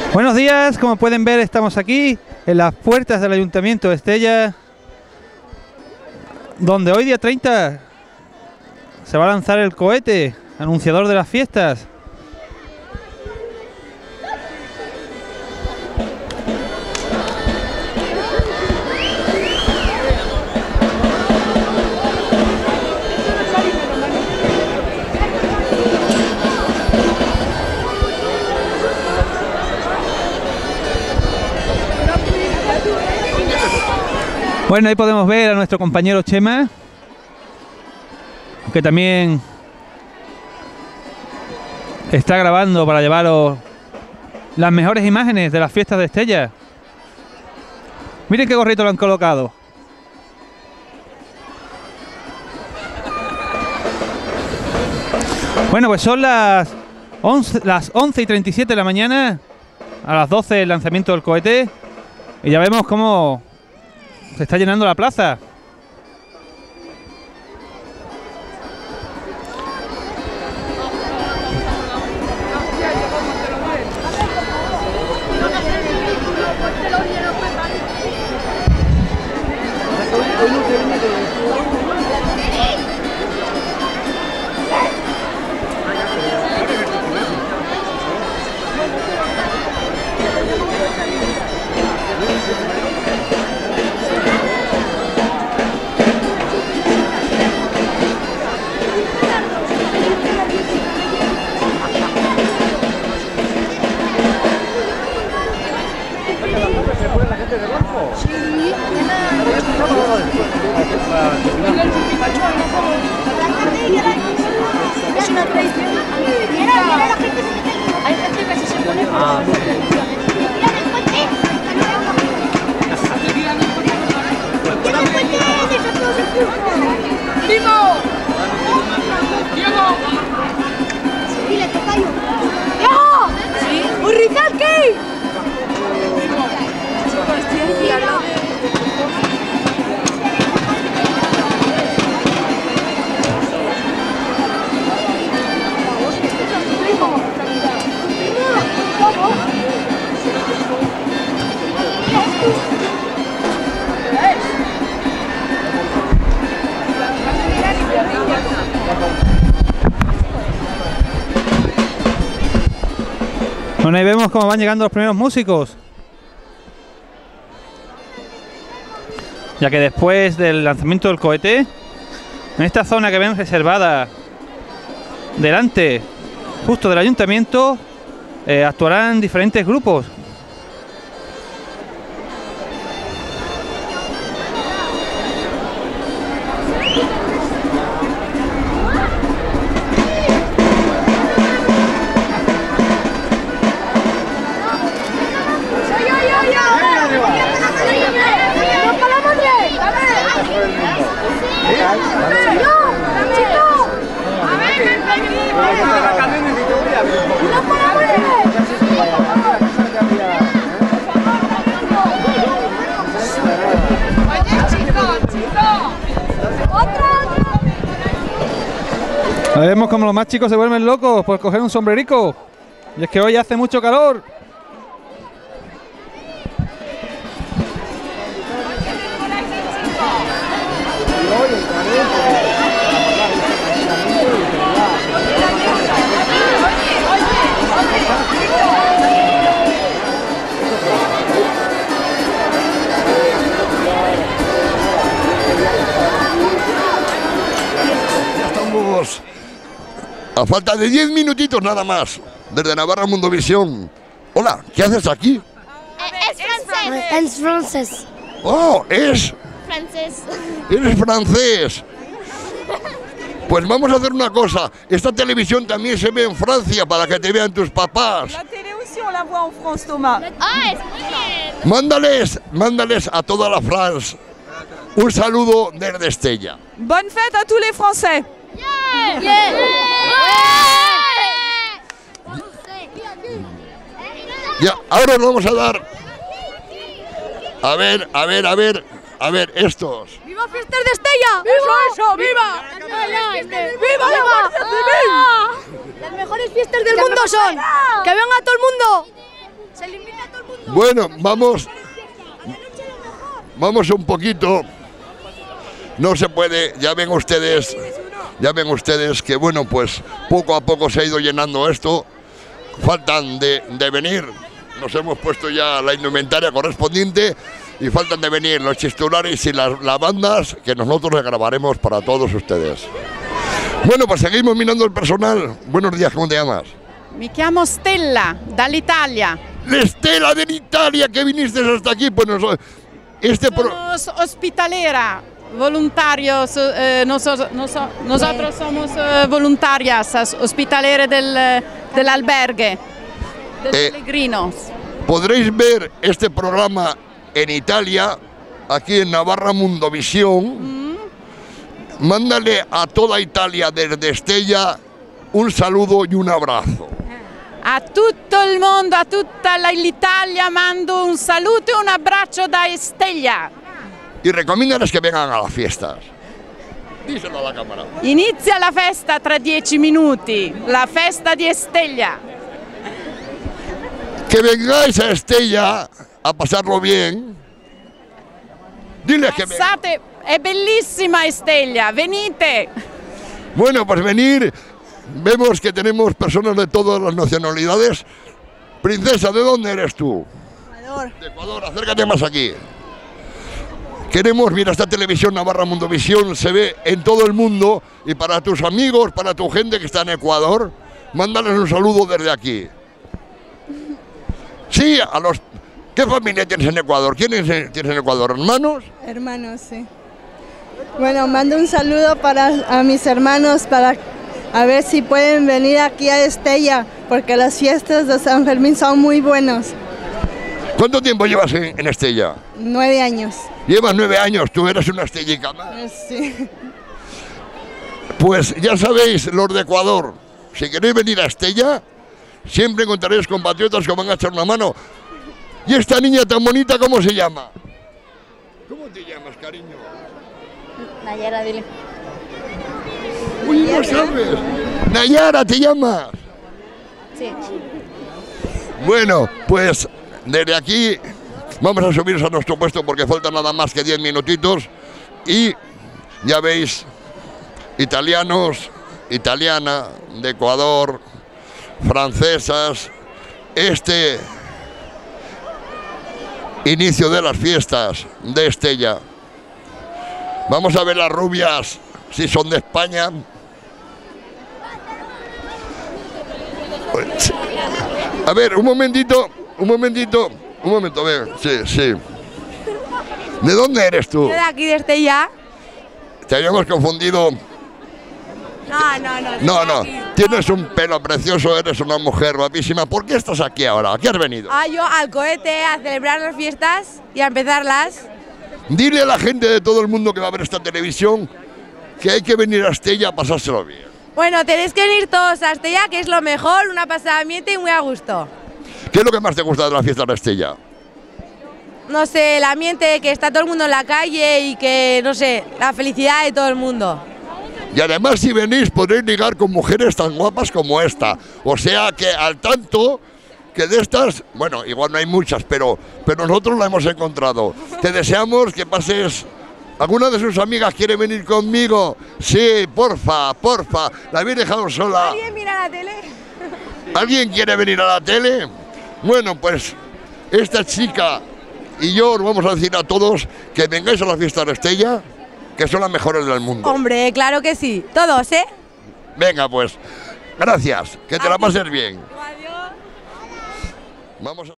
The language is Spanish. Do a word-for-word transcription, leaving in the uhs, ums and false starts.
Buenos días, como pueden ver estamos aquí en las puertas del Ayuntamiento de Estella, donde hoy día treinta se va a lanzar el cohete anunciador de las fiestas. Bueno, ahí podemos ver a nuestro compañero Chema, que también está grabando para llevaros las mejores imágenes de las fiestas de Estella. Miren qué gorrito lo han colocado. Bueno, pues son las once, las once y treinta y siete de la mañana, a las doce el lanzamiento del cohete, y ya vemos cómo se está llenando la plaza. Bueno, ahí vemos cómo van llegando los primeros músicos, ya que después del lanzamiento del cohete, en esta zona que ven reservada delante justo del ayuntamiento, eh, actuarán diferentes grupos. Vemos como los más chicos se vuelven locos por coger un sombrerico. Y es que hoy hace mucho calor. Ya estamos a falta de diez minutitos nada más, desde Navarra Mundovisión. Hola, ¿qué haces aquí? Es francés. Es francés. Oh, es... Francés. Eres francés. Pues vamos a hacer una cosa. Esta televisión también se ve en Francia para que te vean tus papás. La télé aussi on la voit en France, Thomas. Ah, es muy bien. Mándales, mándales a toda la France un saludo desde Estella. Bonne fête à tous les Français. Yeah. Yeah. Ya, ahora nos vamos a dar... A ver, a ver, a ver, a ver, estos. ¡Viva Fiestas de Estella! ¡Viva eso! ¡Viva! ¡Viva la Guardia Civil! Las mejores fiestas del mundo son. ¡Que venga todo el mundo! Se le invita a todo el mundo. Bueno, vamos, vamos un poquito. No se puede, ya ven ustedes, ya ven ustedes que bueno, pues poco a poco se ha ido llenando esto. Faltan de, de venir, nos hemos puesto ya la indumentaria correspondiente y faltan de venir los chistulares y las, las bandas que nosotros les grabaremos para todos ustedes. Bueno, pues seguimos mirando el personal. Buenos días, ¿cómo te llamas? Mi chiamo Stella, dall'Italia. Estela de Italia, que viniste hasta aquí. Pues nos, este pro... Somos hospitalera, voluntarios, eh, noso- noso- nosotros somos eh, voluntarias hospitaleras del, del albergue, de Eh. peregrinos. Podréis ver este programa en Italia, aquí en Navarra Mundovisión. Mándale a toda Italia desde Estella un saludo y un abrazo. A tutto il mondo, a tutta la- l'Italia mando un saluto e un abbraccio da Estella. Y recomiéndales que vengan a las fiestas. Díselo a la cámara. Inizia la festa tra dieci minuti, la festa di Estella. Que vengáis a Estella a pasarlo bien. Diles que vengan. Passate, è bellissima Estella, venite. Bueno, pues venir. Vemos que tenemos personas de todas las nacionalidades. Princesa, ¿de dónde eres tú? Ecuador. De Ecuador, acércate más aquí. Queremos, mira, esta televisión Navarra Mundovisión se ve en todo el mundo y para tus amigos, para tu gente que está en Ecuador, mándales un saludo desde aquí. Sí, a los... ¿Qué familia tienes en Ecuador? ¿Quiénes tienes en Ecuador? ¿Hermanos? Hermanos, sí. Bueno, mando un saludo para a mis hermanos para a ver si pueden venir aquí a Estella, porque las fiestas de San Fermín son muy buenos. ¿Cuánto tiempo llevas en, en Estella? Nueve años. Llevas nueve años, tú eres una estellica más. Sí. Pues ya sabéis, los de Ecuador, si queréis venir a Estella, siempre encontraréis compatriotas que van a echar una mano. ¿Y esta niña tan bonita, cómo se llama? ¿Cómo te llamas, cariño? Nayara, dile. Uy, no sabes. Nayara, ¿te llamas? Sí. Bueno, pues desde aquí vamos a subirnos a nuestro puesto porque faltan nada más que diez minutitos y ya veis, italianos, italiana, de Ecuador, francesas, este inicio de las fiestas de Estella. Vamos a ver las rubias, si son de España. A ver, un momentito, un momentito, un momento, a ver, sí, sí. ¿De dónde eres tú? Yo de aquí de Estella. Te habíamos confundido. No, no, no. No, no, Aquí. tienes un pelo precioso, eres una mujer guapísima. ¿Por qué estás aquí ahora? ¿A qué has venido? Ah, yo al cohete a celebrar las fiestas y a empezarlas. Dile a la gente de todo el mundo que va a ver esta televisión que hay que venir a Estella a pasárselo bien. Bueno, tenéis que venir todos a Estella, que es lo mejor, una pasada de ambiente y muy a gusto. ¿Qué es lo que más te gusta de la fiesta de Estella? No sé, el ambiente, que está todo el mundo en la calle y que, no sé, la felicidad de todo el mundo. Y además si venís podréis ligar con mujeres tan guapas como esta. O sea que al tanto que de estas, bueno, igual no hay muchas, pero, pero nosotros la hemos encontrado. Te deseamos que pases... ¿Alguna de sus amigas quiere venir conmigo? Sí, porfa, porfa. La habéis dejado sola. ¿Alguien mira la tele? ¿Alguien quiere venir a la tele? Bueno, pues esta chica y yo os vamos a decir a todos que vengáis a la fiesta de Estella, que son las mejores del mundo. Hombre, claro que sí. Todos, ¿eh? Venga, pues, gracias, que te la pases bien. Adiós. Vamos a...